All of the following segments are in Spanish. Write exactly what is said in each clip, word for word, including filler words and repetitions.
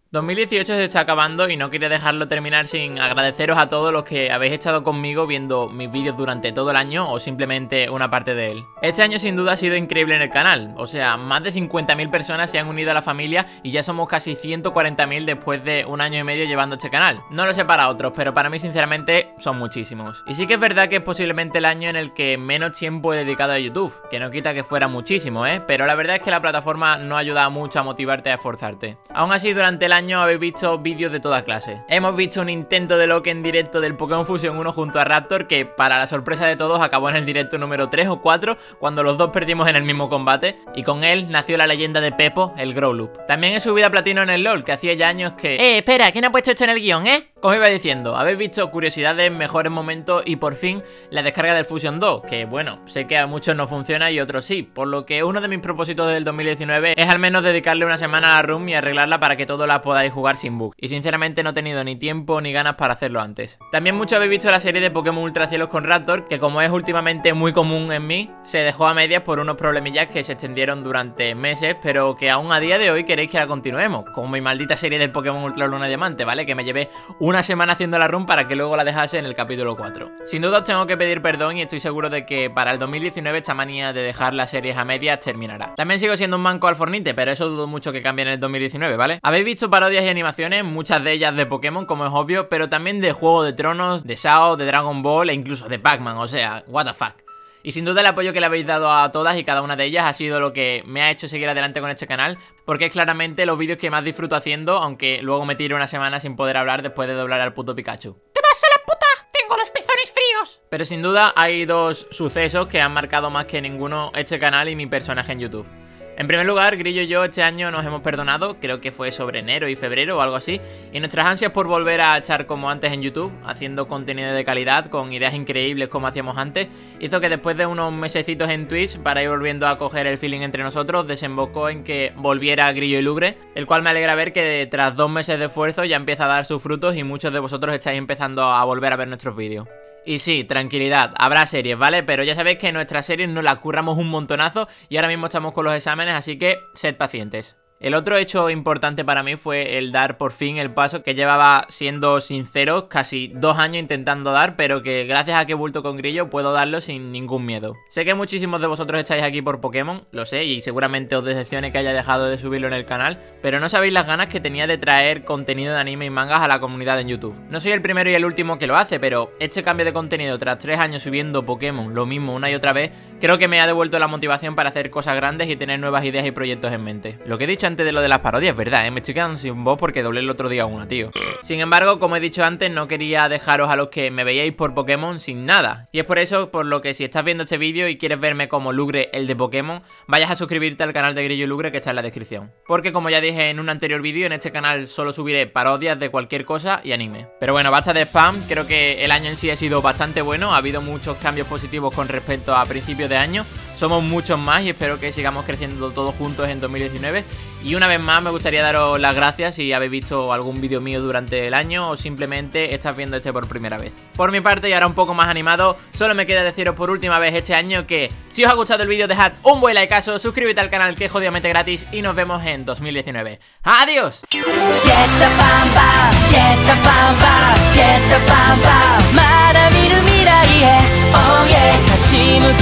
dos mil dieciocho se está acabando y no quería dejarlo terminar sin agradeceros a todos los que habéis estado conmigo viendo mis vídeos durante todo el año o simplemente una parte de él. Este año sin duda ha sido increíble en el canal, o sea, más de cincuenta mil personas se han unido a la familia y ya somos casi ciento cuarenta mil después de un año y medio llevando este canal. No lo sé para otros, pero para mí sinceramente son muchísimos. Y sí que es verdad que es posiblemente el año en el que menos tiempo he dedicado a YouTube, que no quita que fuera muchísimo, ¿eh? Pero la verdad es que la plataforma no ayuda mucho a motivarte a esforzarte. Aún así, durante el año habéis visto vídeos de toda clase. Hemos visto un intento de lock en directo del Pokémon Fusion uno junto a Raptor que, para la sorpresa de todos, acabó en el directo número tres o cuatro cuando los dos perdimos en el mismo combate, y con él nació la leyenda de Pepo, el Growloop. También he subido a platino en el LoL, que hacía ya años que... Eh, espera, ¿quién ha puesto esto en el guión, eh? Como iba diciendo, habéis visto curiosidades, mejores momentos y por fin la descarga del Fusion dos, que bueno, sé que a muchos no funciona y a otros sí, por lo que uno de mis propósitos del dos mil diecinueve es al menos dedicarle una semana a la room y arreglarla para que todos la podáis jugar sin bug, y sinceramente no he tenido ni tiempo ni ganas para hacerlo antes. También muchos habéis visto la serie de Pokémon Ultracielos con Raptor, que como es últimamente muy común en mí, se dejó a medias por unos problemillas que se extendieron durante meses, pero que aún a día de hoy queréis que la continuemos, como mi maldita serie del Pokémon Ultra Luna Diamante, ¿vale? Que me llevé una semana haciendo la run para que luego la dejase en el capítulo cuatro. Sin duda os tengo que pedir perdón y estoy seguro de que para el dos mil diecinueve esta manía de dejar las series a medias terminará. También sigo siendo un manco al fornite, pero eso dudo mucho que cambie en el dos mil diecinueve, ¿vale? Habéis visto parodias y animaciones, muchas de ellas de Pokémon, como es obvio, pero también de Juego de Tronos, de S A O, de Dragon Ball e incluso de Pac-Man, o sea, what the fuck. Y sin duda el apoyo que le habéis dado a todas y cada una de ellas ha sido lo que me ha hecho seguir adelante con este canal, porque es claramente los vídeos que más disfruto haciendo, aunque luego me tire una semana sin poder hablar después de doblar al puto Pikachu. ¡Te vas a la puta! ¡Tengo los pezones fríos! Pero sin duda hay dos sucesos que han marcado más que ninguno este canal y mi personaje en YouTube. En primer lugar, Grillo y yo este año nos hemos perdonado, creo que fue sobre enero y febrero o algo así, y nuestras ansias por volver a echar como antes en YouTube, haciendo contenido de calidad, con ideas increíbles como hacíamos antes, hizo que después de unos mesecitos en Twitch, para ir volviendo a coger el feeling entre nosotros, desembocó en que volviera Grillo y Lugre, el cual me alegra ver que tras dos meses de esfuerzo ya empieza a dar sus frutos y muchos de vosotros estáis empezando a volver a ver nuestros vídeos. Y sí, tranquilidad, habrá series, ¿vale? Pero ya sabéis que nuestras series nos las curramos un montonazo y ahora mismo estamos con los exámenes, así que sed pacientes. El otro hecho importante para mí fue el dar por fin el paso que llevaba, siendo sinceros, casi dos años intentando dar, pero que gracias a que he vuelto con Grillo puedo darlo sin ningún miedo. Sé que muchísimos de vosotros estáis aquí por Pokémon, lo sé, y seguramente os decepcione que haya dejado de subirlo en el canal, pero no sabéis las ganas que tenía de traer contenido de anime y mangas a la comunidad en YouTube. No soy el primero y el último que lo hace, pero este cambio de contenido tras tres años subiendo Pokémon lo mismo una y otra vez, creo que me ha devuelto la motivación para hacer cosas grandes y tener nuevas ideas y proyectos en mente. Lo que he dicho antes de lo de las parodias, verdad, ¿eh? Me estoy quedando sin voz porque doblé el otro día una, tío. Sin embargo, como he dicho antes, no quería dejaros a los que me veíais por Pokémon sin nada. Y es por eso por lo que si estás viendo este vídeo y quieres verme como Lugre, el de Pokémon, vayas a suscribirte al canal de Grillo y Lugre que está en la descripción. Porque como ya dije en un anterior vídeo, en este canal solo subiré parodias de cualquier cosa y anime. Pero bueno, basta de spam, creo que el año en sí ha sido bastante bueno, ha habido muchos cambios positivos con respecto a principios de año. Somos muchos más y espero que sigamos creciendo todos juntos en dos mil diecinueve. Y una vez más me gustaría daros las gracias si habéis visto algún vídeo mío durante el año o simplemente estás viendo este por primera vez. Por mi parte, y ahora un poco más animado, solo me queda deciros por última vez este año que si os ha gustado el vídeo dejad un buen likeazo, suscríbete al canal que es jodidamente gratis y nos vemos en dos mil diecinueve. ¡Adiós!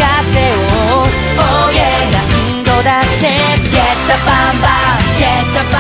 Get the bamba, get the